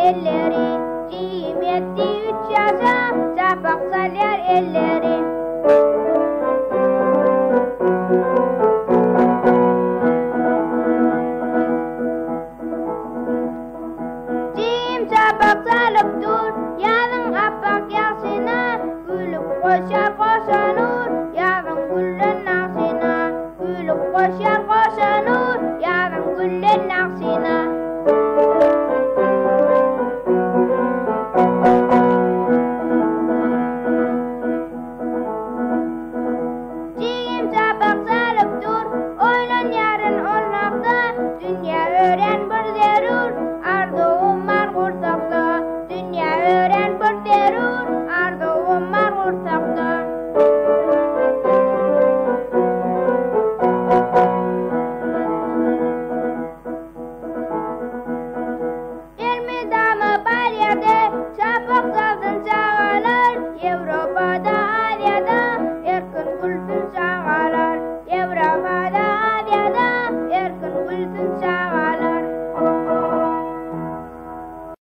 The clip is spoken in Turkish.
elleri. Cim etti 3 yaşa, çapak salyer elleri. Cim çapak salıp dur, yarın appak yaşına. Gülüp koşar koşanur, yarın gülün aksına. Gülüp koşar